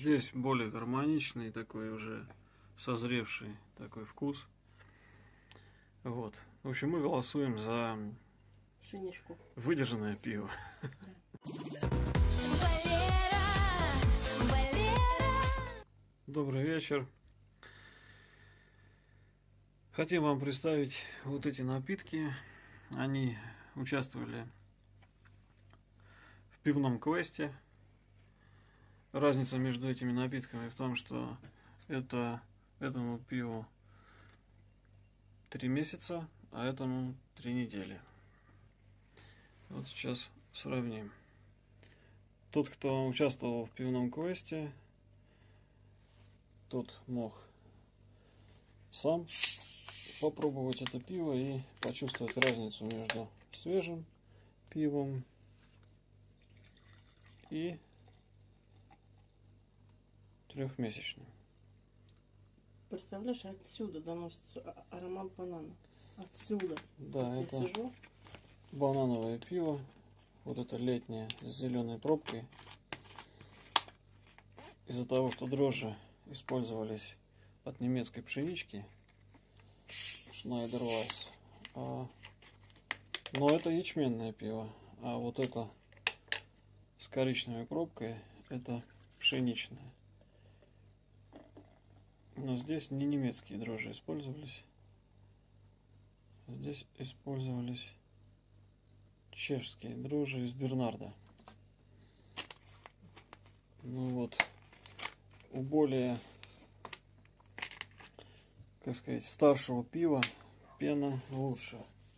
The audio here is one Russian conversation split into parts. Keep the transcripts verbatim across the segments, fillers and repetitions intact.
Здесь более гармоничный, такой уже созревший такой вкус. Вот. В общем, мы голосуем за Пшеничку. выдержанное пиво. Добрый вечер. Хотим вам представить вот эти напитки. Они участвовали в пивном квесте. Разница между этими напитками в том, что это этому пиву три месяца, а этому три недели. Вот сейчас сравним. Тот, кто участвовал в пивном квесте, тот мог сам попробовать это пиво и почувствовать разницу между свежим пивом и трехмесячным. Представляешь, отсюда доносится аромат банана. Отсюда. Да, вот это я сижу. банановое пиво. Вот это летнее с зеленой пробкой. Из-за того, что дрожжи использовались от немецкой пшенички Schneiderweiss. А, но это ячменное пиво. А вот это с коричневой пробкой это пшеничное. Но здесь не немецкие дрожжи использовались. Здесь использовались чешские дрожжи из Бернарда. Ну вот, у более, как сказать, старшего пива пена лучше.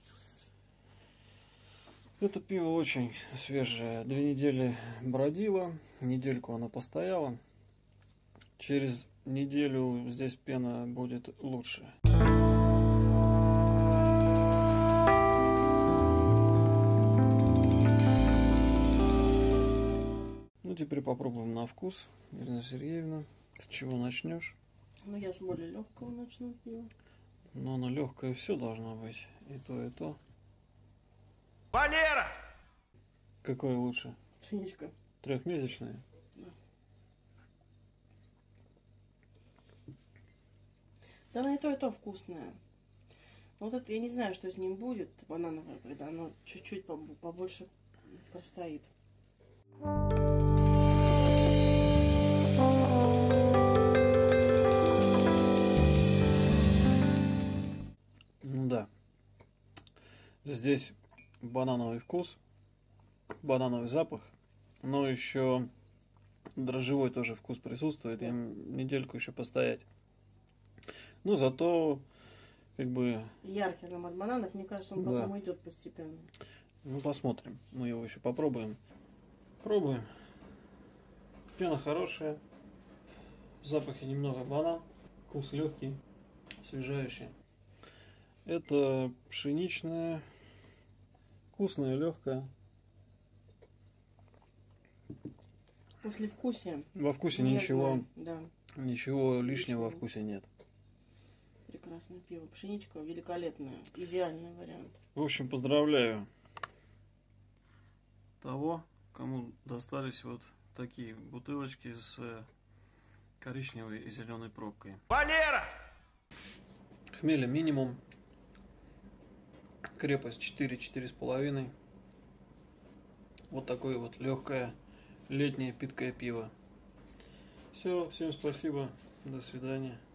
Это пиво очень свежее. Две недели бродило, недельку оно постояло. Через неделю здесь пена будет лучше. Ну, теперь попробуем на вкус. Ирина Сергеевна, с чего начнешь? Ну, я с более легкого начну пива. Но оно легкое все должно быть. И то, и то. Валера! Какое лучше? Пшеничка. Трехмесячное? Да. Да, оно и то, и то вкусное. Вот это, я не знаю, что с ним будет, банановое, когда оно чуть-чуть побольше простоит. Ну да. Здесь банановый вкус, банановый запах, но еще дрожжевой тоже вкус присутствует, и недельку еще постоять. Ну, зато, как бы... Яркий аромат бананов, мне кажется, он Да. потом идет постепенно. Ну, посмотрим. Мы его еще попробуем. Пробуем. Пена хорошая. В запахе немного банан. Вкус легкий, освежающий. Это пшеничное. Вкусное, легкое. Послевкусие. Во вкусе Нежное, ничего, да. ничего лишнего во Лишнего. вкусе нет. Прекрасное пиво. Пшеничка великолепная. Идеальный вариант. В общем, поздравляю того, кому достались вот такие бутылочки с коричневой и зеленой пробкой. Валера! Хмеля минимум. Крепость четыре-четыре с половиной. Вот такое вот легкое летнее питкое пиво. Все, всем спасибо. До свидания.